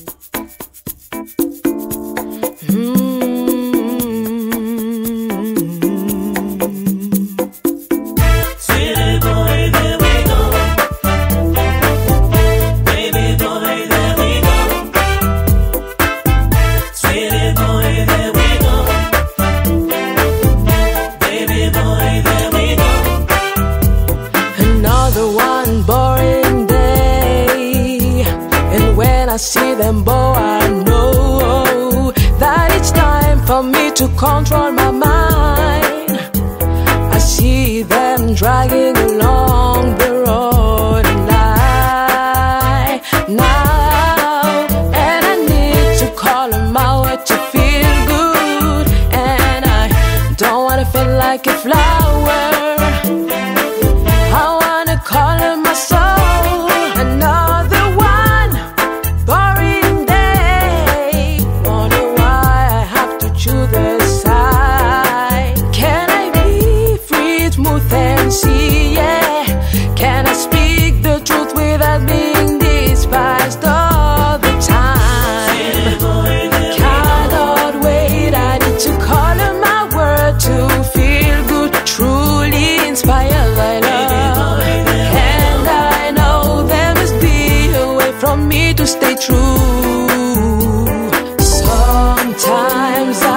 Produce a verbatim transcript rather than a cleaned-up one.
I see them bow, I know that it's time for me to control my mind. I see them dragging along the road and I now, and I need to call them out to feel good, and I don't wanna feel like a flower. I wanna call them my soul. Another see, yeah. Can I speak the truth without being despised all the time? Cannot wait, I need to call on my word to feel good, truly inspired by love. And I know there must be a way from me to stay true. Sometimes I